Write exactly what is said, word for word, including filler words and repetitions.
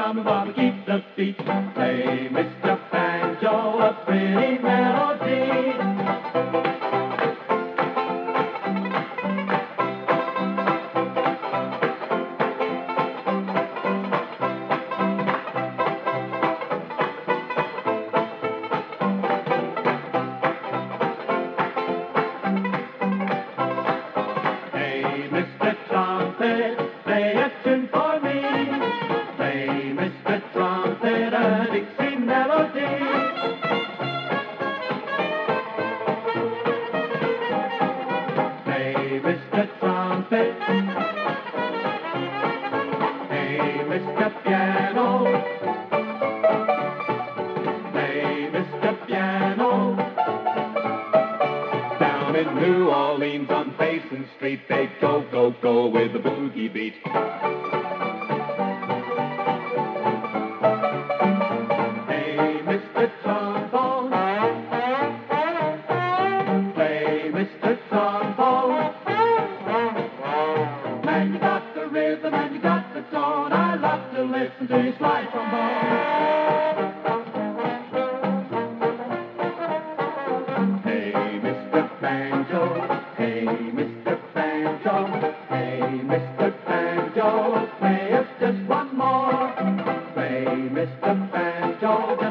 drumming while we keep the beat. Play, Mister Banjo, a pretty melody. Hey, Mister Trumpet, play a tune for me. Play, Mister Trumpet, a Dixie melody. Play, Mister Trumpet. Hey, Mister Piano. Play, Mister Piano. Down in New Orleans on Basin Street, they go, go, go with the boogie beat. Hey, Mister Trombone, play, Mister Trombone. Man, you got the rhythm and you got the tone. I love to listen to your slide trombone. Hey, Mister Banjo, hey, Mister Banjo, hey, Mister Banjo, play us just one more. Play, Mister Banjo.